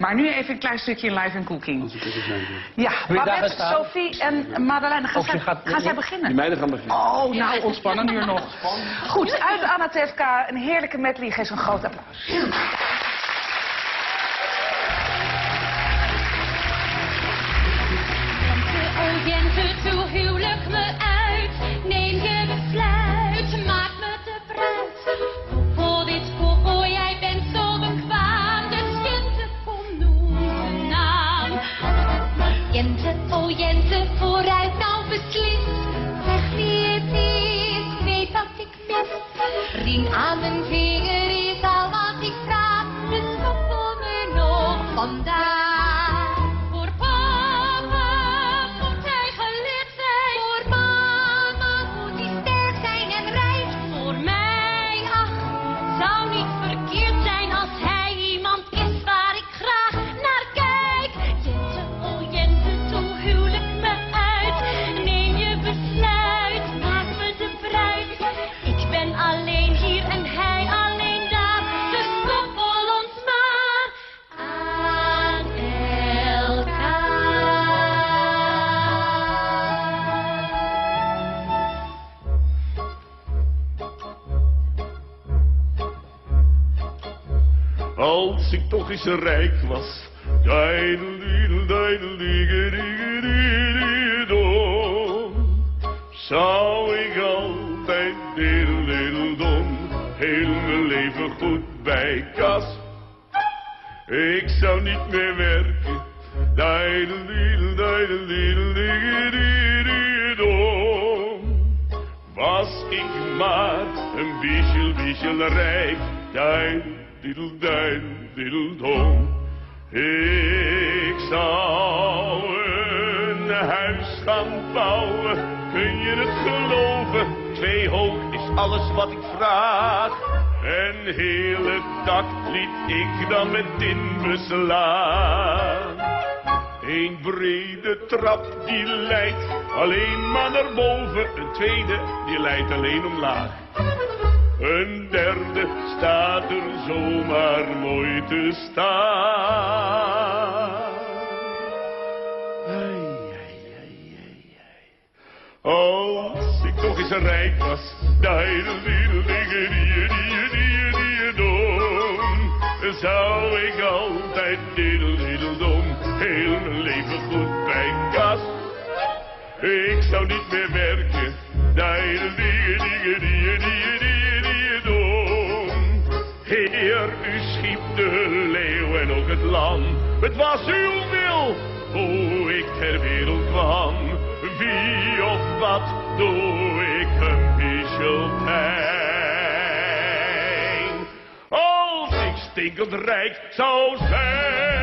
Maar nu even een klein stukje in Live and Cooking. Als ik even zijn. Ja, Wil je daar Babette, gaan staan? Sophie en Madeleine, gaan zij beginnen? Die meiden gaan beginnen. Oh, nou, ontspannen nu nog. Goed, uit Anna TFK, een heerlijke medley. Geef ze een groot applaus. Oh Jente, toe huwelijk me uit. Neem je besluit, maak me te bruid. Koppel dit koppel, jij bent zo bekwaam. Dus Jente, kom noem een naam. Jente, oh Jente, vooruit nou beslis. Zeg wie het is, weet wat ik mis. Ring aan mijn vinger is al wat ik vraag. Dus koppel me nog vandaag. Als ik toch eens rijk was, zou ik altijd heel mijn leven goed bij kas. Ik zou niet meer werken, was ik maar een beetje rijk. Diedeldom. Ik zou een huis gaan bouwen, kun je het geloven? 2 hoog is alles wat ik vraag. Een hele dak liet ik dan met tin beslaan. Een brede trap die leidt alleen maar naar boven, een tweede die leidt alleen omlaag. Een derde staat er zomaar mooi te staan. Als ik toch eens rijk was, zou ik altijd diedeldom heel mijn leven goed bij kas. Ik zou niet meer werken, Heer, u schiep de leeuw en ook het lam. Het was uw wil, hoe ik ter wereld kwam. Wie of wat doe ik een beetje pijn. Als ik stinkend rijk zou zijn.